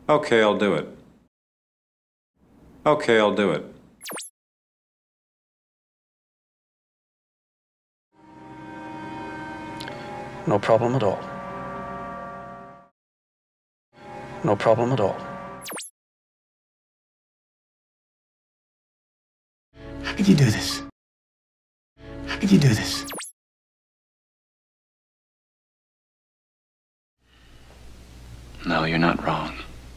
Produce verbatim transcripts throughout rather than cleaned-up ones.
Okay, I'll do it. Okay, I'll do it. No problem at all. No problem at all. How could you do this? How could you do this? No, you're not wrong.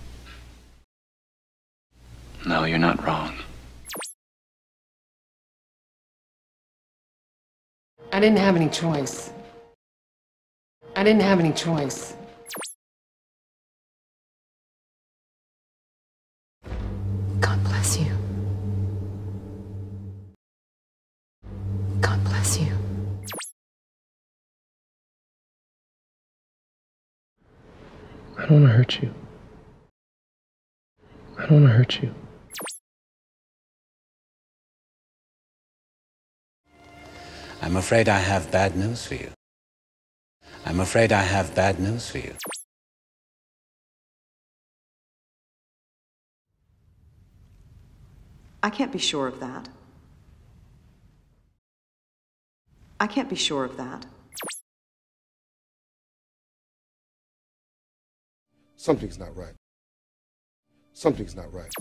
No, you're not wrong. I didn't have any choice. I didn't have any choice. God bless you. God bless you. I don't want to hurt you. I don't want to hurt you. I'm afraid I have bad news for you. I'm afraid I have bad news for you. I can't be sure of that. I can't be sure of that. Something's not right. Something's not right.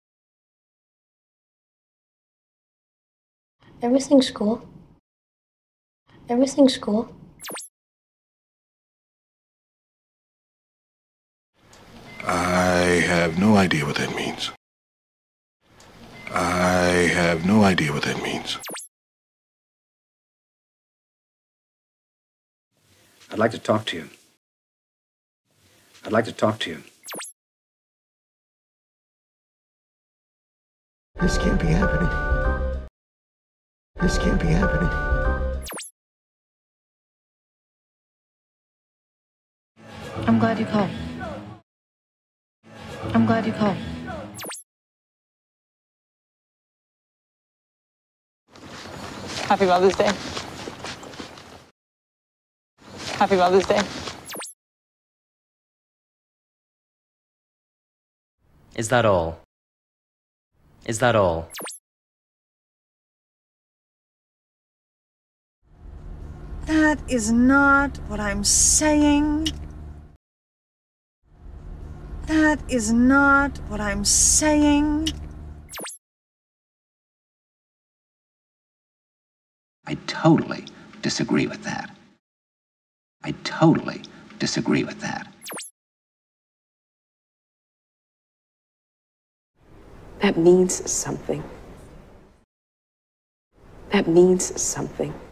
Everything's cool. Everything's cool. I have no idea what that means. I have no idea what that means. I'd like to talk to you. I'd like to talk to you. This can't be happening. This can't be happening. I'm glad you called. I'm glad you called. Happy Mother's Day. Happy Mother's Day. Is that all? Is that all? That is not what I'm saying. That is not what I'm saying. I totally disagree with that. I totally disagree with that. That means something. That means something.